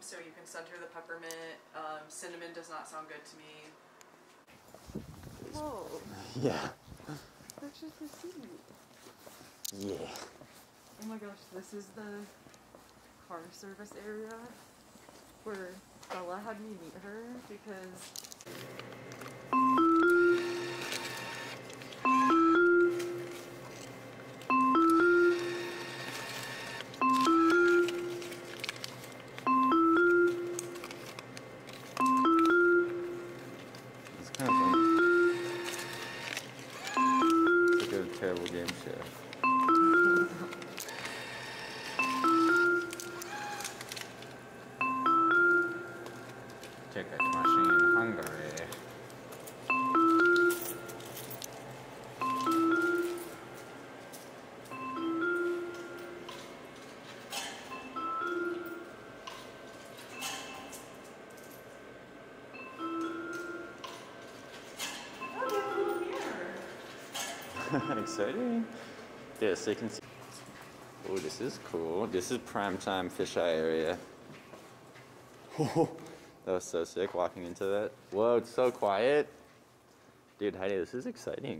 so you can center the peppermint. Cinnamon does not sound good to me. Whoa. Yeah. That's just a seat. Yeah. Oh my gosh, this is the car service area where Bella had me meet her because it's kind of funny. It's like a terrible game show. Ticket machine Hungary. Exciting. Yeah, so you can see. Oh, this is cool. This is primetime fisheye area. Oh, that was so sick walking into that. Whoa, it's so quiet. Dude, Heidi, this is exciting.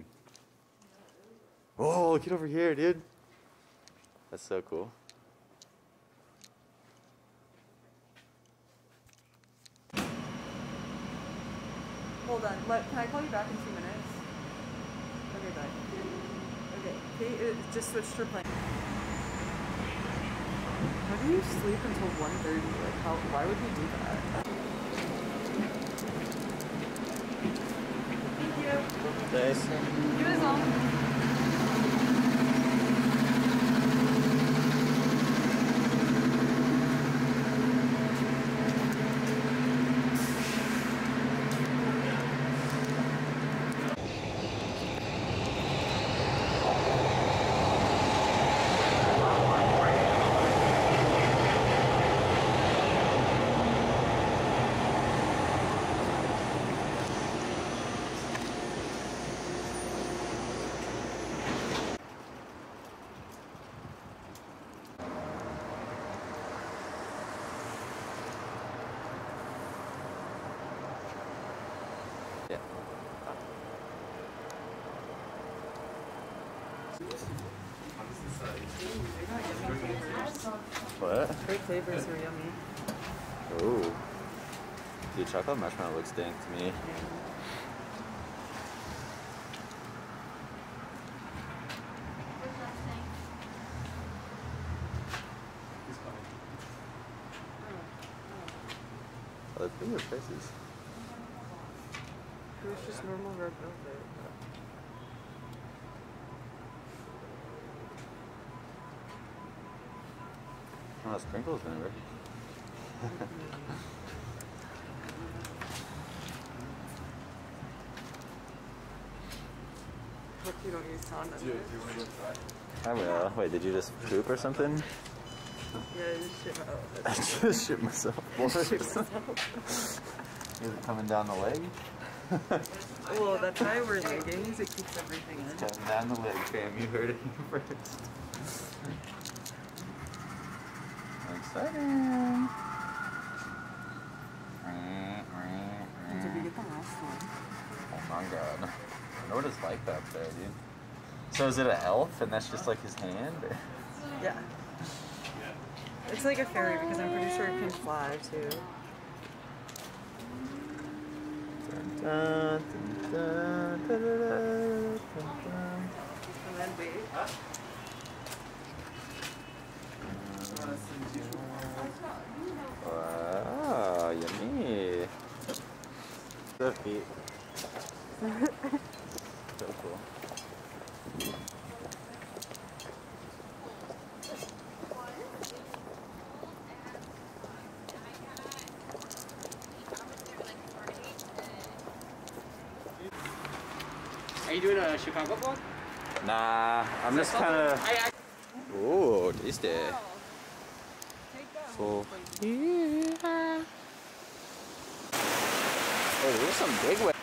Oh, get over here, dude. That's so cool. hold on, can I call you back in 2 minutes? Okay, bye. Okay, Kate just switched her plan. How do you sleep until 1:30? Like, why would you do that? Thank you. Thanks. You as well. Yeah. What? Great flavors are yummy. Oh. Dude, chocolate marshmallow looks dank to me. Oh, they're pretty good prices. It was just normal red velvet. Oh, sprinkles remember. Hope you don't use condoms. Do you want to go try? I will. Wait, did you just poop or something? Yeah, I just shit my I just shit myself. Shit myself. Is it coming down the leg? Well, that's why we're leggings. It keeps everything in. Coming down the leg, fam. You heard it here first. Exciting. Did we get the last one? Oh my god. I wonder what it's like back there, dude. So is it an elf and that's just like his hand? Or? Yeah. It's like a fairy because I'm pretty sure it can fly too. Dun, dun, dun, dun, dun, dun, dun. And then wait. Wow, yummy. The feet. So cool. Are you doing a Chicago vlog? Nah, I'm just kind of. Ooh, tasty. So, yeah. Oh, there's some big ones.